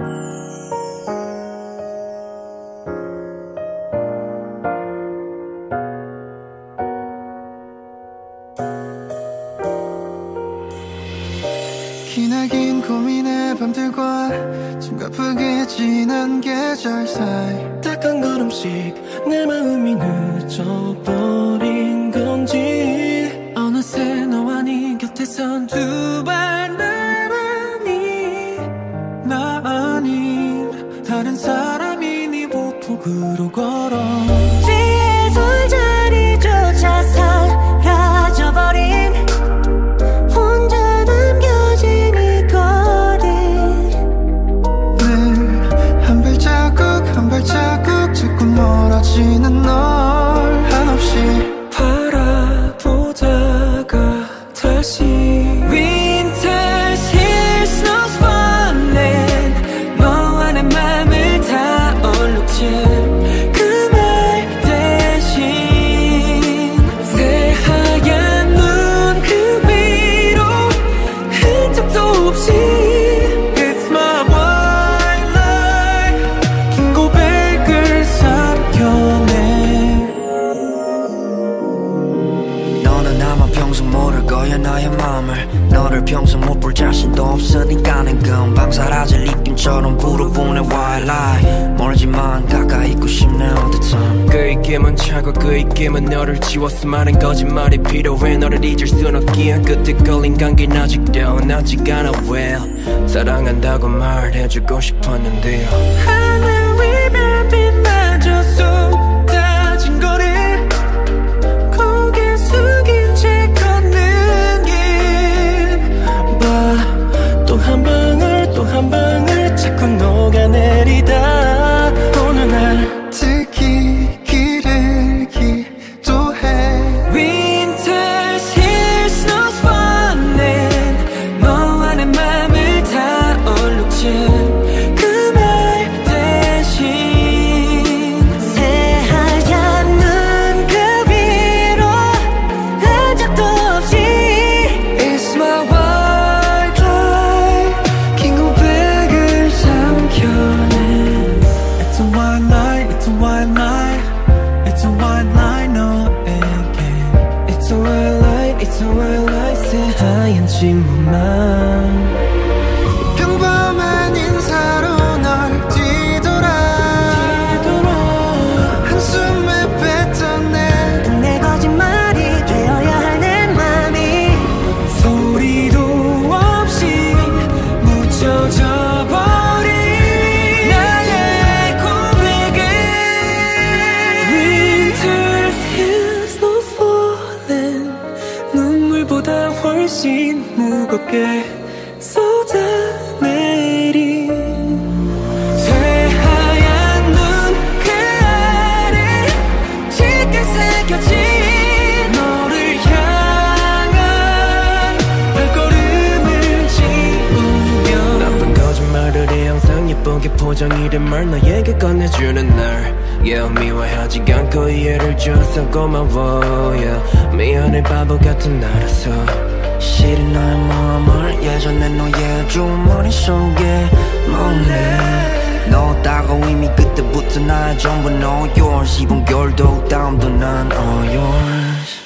기나긴 고민의 밤들과 숨가쁘게 지난 계절 사이 딱 한 걸음씩 내 마음이 늦어버린 건지 어느새 너와 네 곁에선 두 발 나란히 나 아닌 다른 사람이 네 보폭으로 걸어 뒤에 설 자리조차 사라져버린 혼자 남겨진 이 거리 늘 한 발자국 한 발자국 자꾸 멀어지는 널 한없이 바라보다가 다시 Winter's here, snow's falling 너와 내 맘을 다 얼룩진 그 말 대신 새하얀 눈 그 위로 흔적도 없이 It's my white lie 긴 고백을 삼켜내 너는 아마 평생 모를 거야 나의 맘을 너를 평생 못 볼 자신도 없으니까 난 금방 사라질 입김처럼 불어보네 white lie 멀지만 가까이 있고 싶네 all the time 그 입김은 차고 그 입김은 너를 지웠어 많은 거짓말이 필요해 너를 잊을 순 없기에 끝에 걸린 감긴 아직도 나지가 않아 well 사랑한다고 말해주고 싶었는데요 하늘 위 별빛마저 쏟아진 거리 고개 숙인 채 걷는 길 봐 또 한 방울 또 한 방울 자꾸 녹아내리다 어느 날 특히 길을 기도해 Winter's here, snow's falling 너와 내 맘을 다 얼룩진 그 말 대신 새하얀 눈 그 위로 흔적도 없이 It's my white lie 긴 고백을 삼켜내 It's a white lie It's a white lie It's a white lie 너에게 It's a white light, it's a white light 새하얀 침묵만 평범한 인사로 널 뒤돌아 한숨에 뱉어내 내 거짓말이 되어야 할 내 맘이 소리도 없이 묻혀져 버린 나의 고백에 Winter's here, snow's falling 눈물보다 훨씬 무겁게 쏟아내린 새하얀 눈 그 아래 짙게 새겨진 너를 향한 발걸음을 지우며 나쁜 거짓말을 해 항상 예쁘게 포장이된 말 너에게 꺼내주는 날 Yeah 미워하지 않고 이해를 줘서 고마워 Yeah 미안해 바보 같은 나라서 실은 너의 마음을 예전에 너의 주머니 속에 몰래 넣었다고 이미 그때부터 나의 전부 no yours 이번 겨울도 다음도 난 all yours